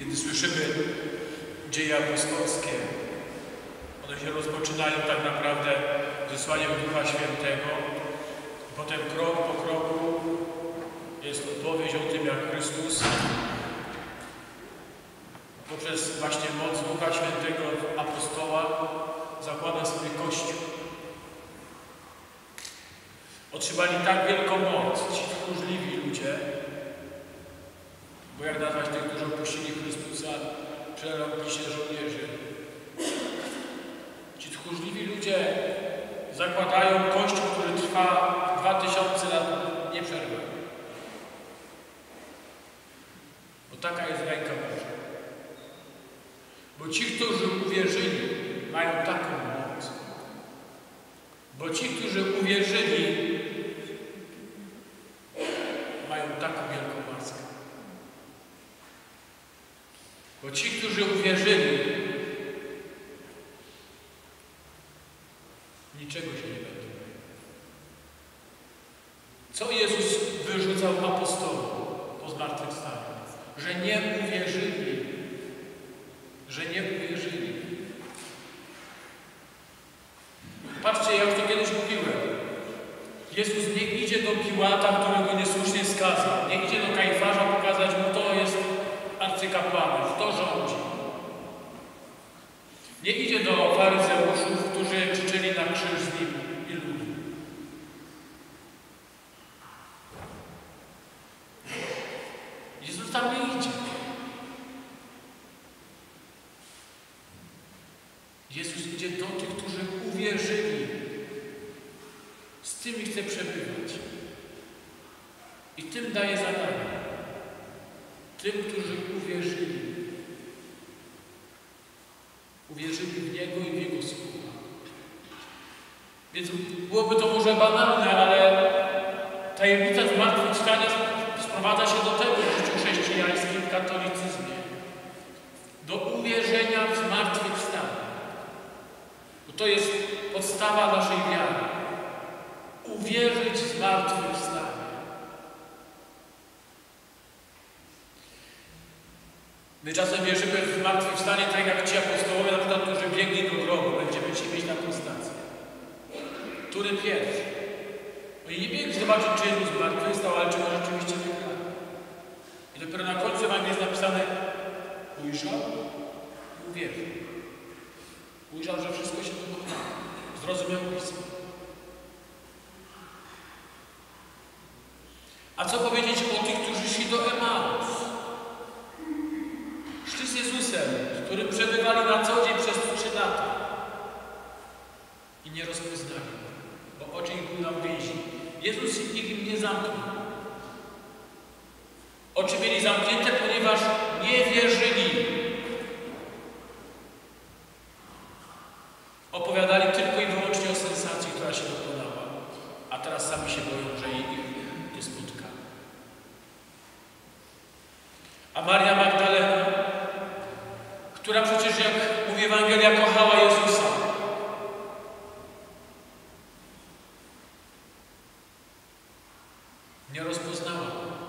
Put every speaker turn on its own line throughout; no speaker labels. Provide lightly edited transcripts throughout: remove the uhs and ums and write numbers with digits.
Gdy słyszymy dzieje apostolskie, one się rozpoczynają tak naprawdę zesłaniem Ducha Świętego. Potem krok po kroku jest odpowiedź o tym, jak Chrystus poprzez właśnie moc Ducha Świętego apostoła zakłada swój Kościół. Otrzymali tak wielką moc ci tchórzliwi ludzie, bo jak nazwać tych, którzy opuścili Chrystusa, przerobili się żołnierzy. Ci tchórzliwi ludzie zakładają Kościół, który trwa 2000 lat nieprzerwanie. Bo taka jest ręka Boża. Bo ci, którzy uwierzyli, mają taką moc. Bo ci, którzy uwierzyli, mają taką wielką łaskę. Bo ci, którzy uwierzyli, niczego się nie będą. Co Jezus wyrzucał apostołom po zmartwychwstaniu? Że nie uwierzyli. Że nie uwierzyli. Patrzcie, ja już to kiedyś mówiłem. Jezus nie idzie do Piłata, którego niesłusznie skazał. Nie idzie do Kajfarza pokazać mu, to jest arcykapłanów, to rządzi. Nie idzie do faryzeuszów, którzy krzyczeli na krzyż z nim i ludu. Jezus tam nie idzie. Jezus idzie do tych, którzy uwierzyli. Z tymi chce przebywać. I tym daje zadanie. Tym, którzy uwierzyli. Uwierzyli w Niego i w Jego słowa. Więc byłoby to może banalne, ale tajemnica zmartwychwstania sprowadza się do tego w życiu chrześcijańskim, w katolicyzmie. Do uwierzenia w zmartwychwstanie. Bo to jest podstawa naszej wiary. Uwierzyć w zmartwychwstanie. My czasem wierzymy w zmartwychwstanie tak jak ci apostołowie, na przykład, którzy biegli do grobu. Będziemy dzisiaj mieć taką stację. Który pierwszy? Oni nie biegli zobaczyć, czy Jezus zmartwychwstał, ale czy go rzeczywiście wygrał. I dopiero na końcu Ewangelii jest napisane: ujrzał i uwierzył. Ujrzał, że wszystko się dokonało. Zrozumiał Pismo. A co powiedzieć o tych, którzy szli do Emaus? Szli z Jezusem, z którym przebywali na co dzień przez 3 lata. I nie rozpoznali, bo oczy ich były nam więzi. Jezus ich im nie zamknął. Oczy mieli zamknięte, ponieważ nie wierzyli. Opowiadali tylko i wyłącznie o sensacji, która się dokonała. A teraz sami się boją, że ich nie spotka. A Maria Magdalena, która przecież, jak mówi Ewangelia, kochała Jezusa. Nie rozpoznała.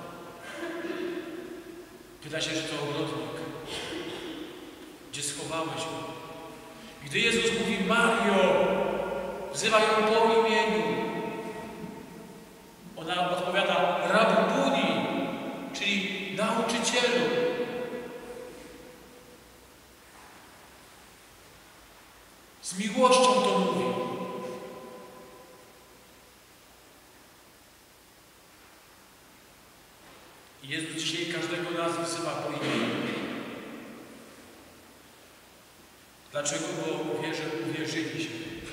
Pyta się, że to ogrodnik. Gdzie schowałeś go? Gdy Jezus mówi: Mario, wzywa ją po imieniu. Ona odpowiada: Rabbuni, czyli nauczycielu. Z miłością to mówi. I Jezus dzisiaj każdego nas wzywa po imieniu. Dlaczego? Bo uwierzyli się.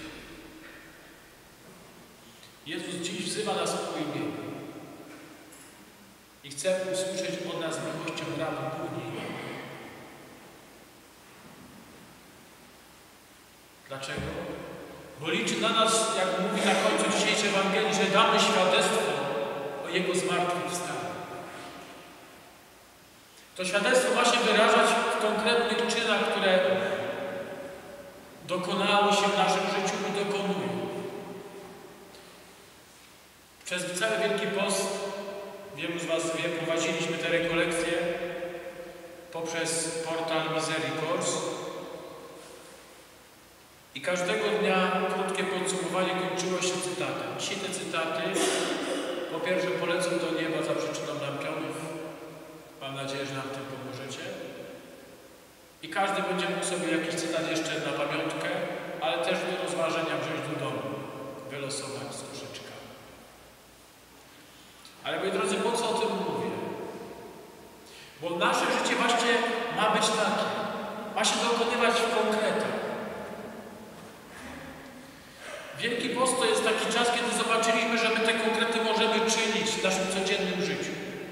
Jezus dziś wzywa nas po imieniu. I chce usłyszeć od nas miłością Rabbuni. Dlaczego? Bo liczy na nas, jak mówi na końcu dzisiejszej Ewangelii, że damy świadectwo o Jego zmartwychwstaniu. To świadectwo ma się wyrażać w konkretnych czynach, które dokonały się w naszym życiu i dokonują. Przez cały Wielki Post, wielu z Was wie, prowadziliśmy te rekolekcje poprzez portal Misericors. I każdego dnia krótkie podsumowanie kończyło się cytatem. Dzisiaj te cytaty po pierwsze polecą do nieba za przyczyną lampionów. Mam nadzieję, że nam w tym pomożecie. I każdy będzie mógł sobie jakiś cytat jeszcze na pamiątkę, ale też do rozważenia wziąć do domu, wylosować z koszyczka. Ale moi drodzy, po co o tym mówię? Bo nasze życie właśnie ma być takie. Ma się dokonywać w konkretach. Wielki Post to jest taki czas, kiedy zobaczyliśmy, że my te konkrety możemy czynić w naszym codziennym życiu.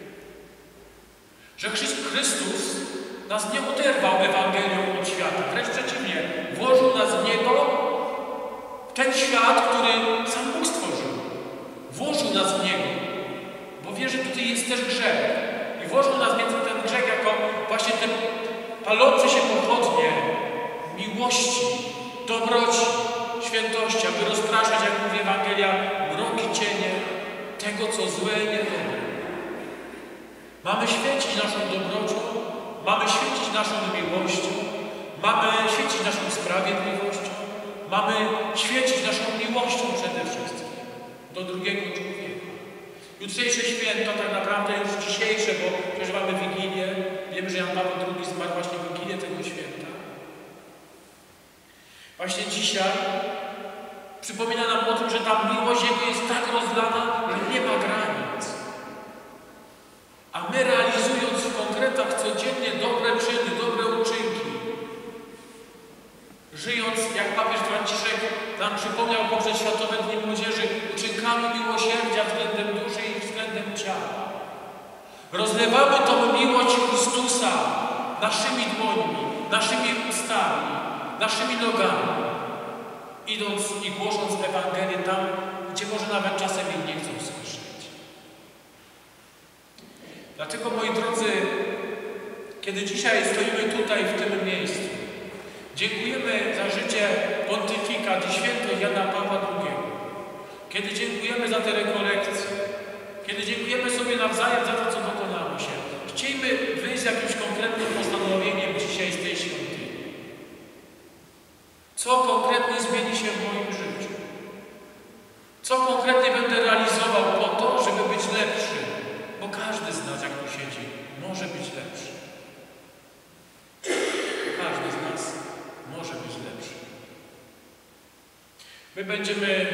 Że Chrystus nas nie oderwał Ewangelią od świata. Wręcz przeciwnie, włożył nas w Niego, w ten świat, który sam Bóg stworzył. Włożył nas w Niego, bo wie, że tutaj jest też grzech. I włożył nas między ten grzech jako właśnie te palące się pochodnie miłości, dobroci, świętości, aby rozpraszać, jak mówi Ewangelia, mroki cienie tego, co złe i niedobre. Mamy świecić naszą dobrocią, mamy świecić naszą miłością, mamy świecić naszą sprawiedliwością, mamy świecić naszą miłością przede wszystkim do drugiego człowieka. Jutrzejsze święto, tak naprawdę już dzisiejsze, bo przecież mamy Wigilię, wiemy, że Jan Paweł II zmarł właśnie w Wigilię tego święta. Właśnie dzisiaj przypomina nam o tym, że ta miłość Jego jest tak rozlana, że nie ma granic. A my, realizując w konkretach codziennie dobre czyny, dobre uczynki, żyjąc, jak papież Franciszek nam przypomniał poprzez Światowe Dni Młodzieży, uczynkami miłosierdzia względem duszy i względem ciała, rozlewamy tą miłość Chrystusa naszymi dłońmi, naszymi ustami, naszymi nogami, idąc i głosząc Ewangelię tam, gdzie może nawet czasem jej nie chcą słyszeć. Dlatego, moi drodzy, kiedy dzisiaj stoimy tutaj, w tym miejscu, dziękujemy za życie pontyfikat i świętość Jana Pawła II, kiedy dziękujemy za te rekolekcje, kiedy dziękujemy sobie nawzajem za to, co dokonało się, chcielibyśmy wyjść z jakimś konkretnym postanowieniem dzisiaj z tej świątyni. Co konkretnie zmieni się w moim życiu? Co konkretnie będę realizował po to, żeby być lepszy? Bo każdy z nas, jak tu siedzi, może być lepszy. Każdy z nas może być lepszy. My będziemy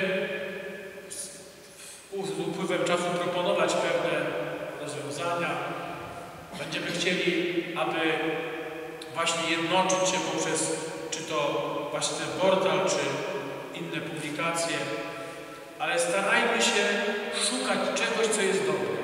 z upływem czasu proponować pewne rozwiązania. Będziemy chcieli, aby właśnie jednoczyć się poprzez czy to właśnie ten portal, czy inne publikacje, ale starajmy się szukać czegoś, co jest dobre.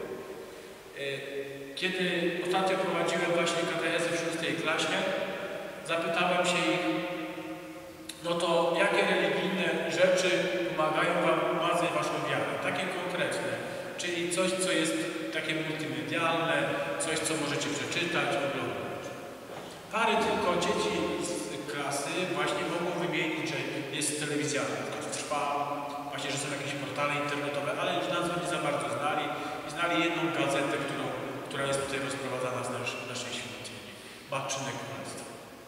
Kiedy ostatnio prowadziłem właśnie katechezy w 6. klasie, zapytałem się ich, no to jakie religijne rzeczy pomagają Wam umacniać Waszą wiarę? Takie konkretne, czyli coś, co jest takie multimedialne, coś, co możecie przeczytać, oglądać. Parę tylko dzieci z klasy właśnie mogą wymienić, że jest telewizja, która trwa, właśnie, że są jakieś portale internetowe, ale już nazwy nie za bardzo znali i znali jedną gazetę, która jest tutaj rozprowadzana z naszej świątyni. Matczyne Królestwo.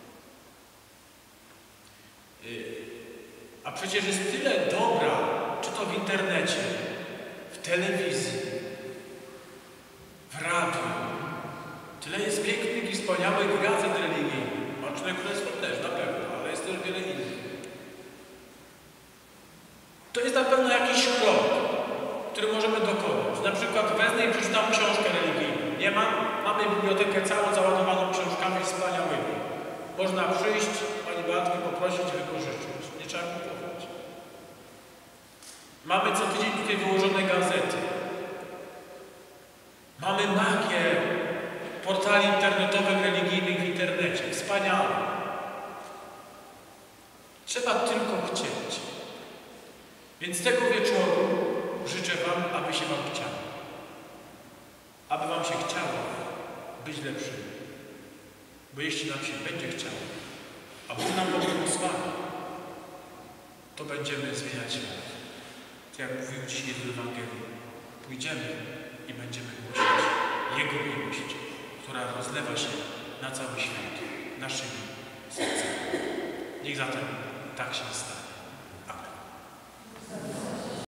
A przecież jest tyle dobra, czy to w internecie, w telewizji, w radiu. Tyle jest pięknych i wspaniałych gazet religijnych. Matczyne Królestwo też, na pewno, ale jest też wiele innych. To jest na pewno jakiś krok, który możemy dokonać. Na przykład wezmę i przeczytam książkę religijną. Nie mam? Mamy bibliotekę całą załadowaną książkami wspaniałymi. Można przyjść, Pani Beatki, poprosić i wypożyczyć. Nie trzeba kupować. Mamy co tydzień tutaj wyłożone gazety. Mamy magię portali internetowych, religijnych w internecie. Wspaniałe. Trzeba tylko chcieć. Więc tego wieczoru życzę Wam, aby się Wam chciało. Aby Wam się chciało być lepszym. Bo jeśli nam się będzie chciało, a Bóg nam błogosławi, to będziemy zmieniać świat. Jak mówił dzisiaj w Ewangelii, pójdziemy i będziemy głosić Jego miłość, która rozlewa się na cały świat naszymi sercami. Niech zatem tak się stanie. Amen.